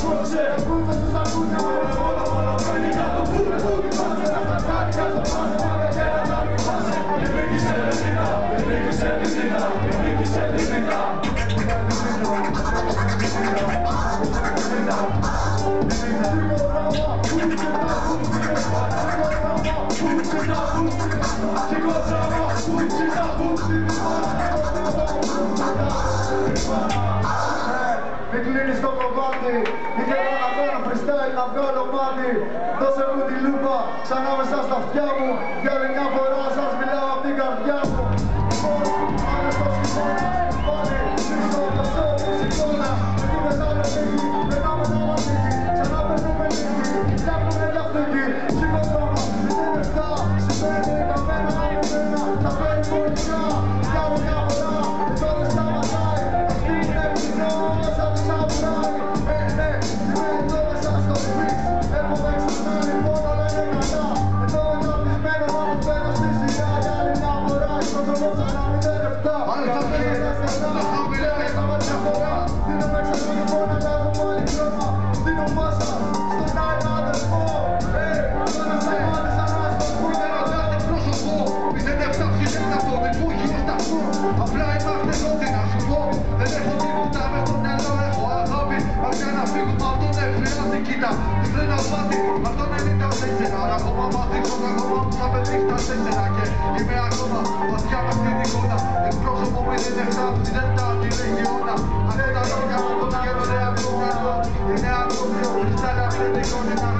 απόψε. Ακούμε τους ακούνε, μόνο μένει να το πούμε. Πάμε να τα κάνει κάτω, πάμε και να τα μοιβάσαι. Ελληνική Ελληνίνα, ελληνική Ελληνίνα, ελληνική Ελληνίνα. Μην κλείνεις το κομμάτι, ήθελα να κάνω freestyle, να βγάλω μάτι. Δώσε μου τη λούπα, σαν άμεσα στα αυτιά μου. Για άλλη μια φορά σας μιλάω απ' την καρδιά μου. Πάμε στο χειμώνα, πάνε πίσω από το σώμα της εικόνα. Εκεί μεσάνω λίγη, περνάμε τα μαθήκη. Ξανά περνούμε λίγη, φτιάχνουμε για αυτική. Σηκωτώμα, είναι λεφτά, σημαίνει καμένα από μένα. Τα παίρνει μονικά, κι άλλο μια φορά, εδώ δεν σταματάει. Αυτή είναι πίσω, όσα τους απουράει. Ναι, σημαίνει εδώ μέσα στο σπίτι. Έρχομαι ξανά, μόνο λένε καλά. Εδώ εναπτυσμένο, να μου παίρνω στη σειρά. Για άλλη μια φορά, στο δρόμο σας να μην δεν ρευτά. Δίνω έξω στο λοιπόν, αλλά έχουμε άλλη χρώμα. Δίνω μάσα, στον άλλο αδερφό. Τώρα σε μάτισα να στο πω. Δεν ρωτάτε πρόσωπο, 0-7 αυτό, δεν μου έχει ως ταυτό. Απλά είμαστε ό,τι να σου πω. Δεν έχω τίποτα μες στο μυαλό, έχω αγάπη. Αρκεί να φύγουμε απ' τον εφρυάζι, κοίτα. Τους λένε μάτι, αυτό δεν είναι ως 4. Αλλά ακόμα μαθαίνω, ακόμα μου θα πετύχει τα 4. Και είμαι ακόμα βαθιά μες στην εικόνα. Εκπρόσωπο 0-7, 0-7 τη ρεγιώνα. Αν τα λόγια μου τον καιρό δεν ακούγα. Είναι ακόμη ο Χριστάλλα, δεν εικόνινα.